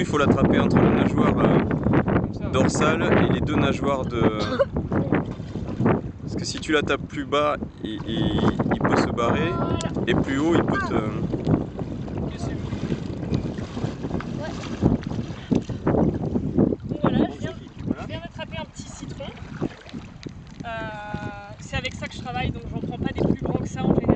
faut l'attraper entre la nageoire dorsale et les deux nageoires de... Parce que si tu la tapes plus bas, il peut se barrer, et plus haut, il peut te... Voilà, je viens d'attraper un petit citron. C'est avec ça que je travaille, donc j'en prends pas des plus grands que ça en général.